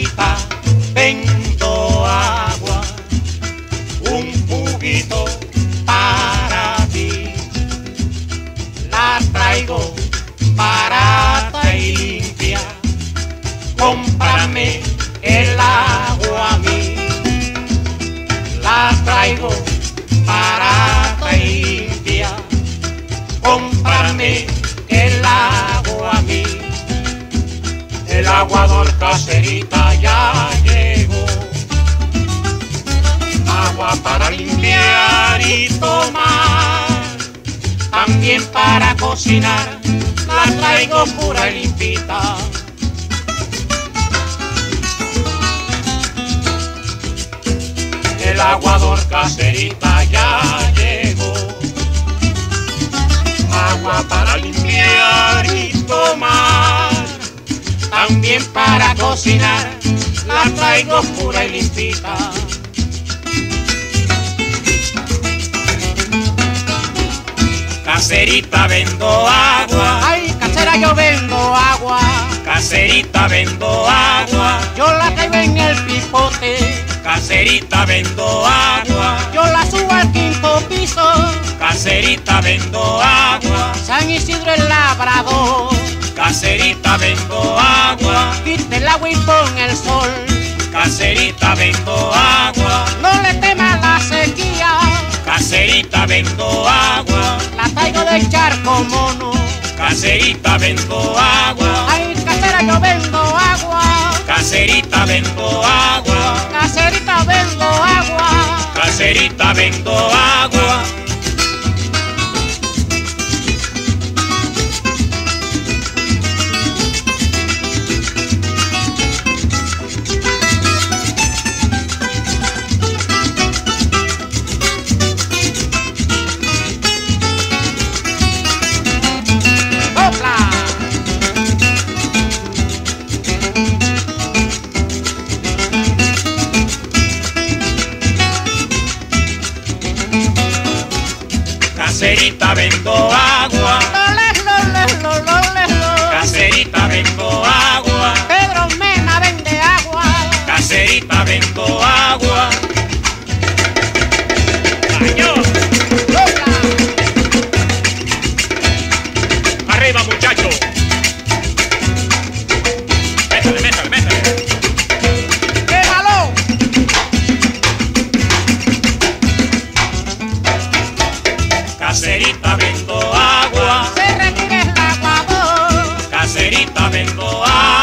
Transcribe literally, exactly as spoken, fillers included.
caserita, vendo agua, un juguito para ti. La traigo barata y limpia, cómprame el agua a mí. La traigo barata y limpia, cómprame el agua a mí. El aguador Caserita ya llegó, agua para limpiar y tomar, también para cocinar, la traigo pura y limpita. El aguador Caserita ya llegó, agua para limpiar y tomar, también para cocinar, la traigo pura y limpita. Caserita, vendo agua. Ay, casera, yo vendo agua. Caserita, vendo agua. Yo la traigo en el pipote. Caserita, vendo agua. Yo la subo al quinto piso. Caserita, vendo agua. San Isidro el Labrador. Caserita, vendo agua. Quita el agua y pon el sol. Caserita, vendo agua. No le temas la sequía. Caserita, vendo agua. La traigo de charco mono. Caserita, vendo agua. Ay, casera, yo vendo agua. Caserita, vendo agua. Caserita, vendo agua. Caserita, vendo agua. Caserita, vendo agua. Lole, lole, lole, lole. Caserita, vendo agua. Pedro Mena vende agua. Caserita, vendo agua. ¡Año! Sopla. Arriba, muchacho. Métale, métale, métale. ¡Quémalo! Caserita, vendo agua. Se retira el aguador. Caserita, vendo agua.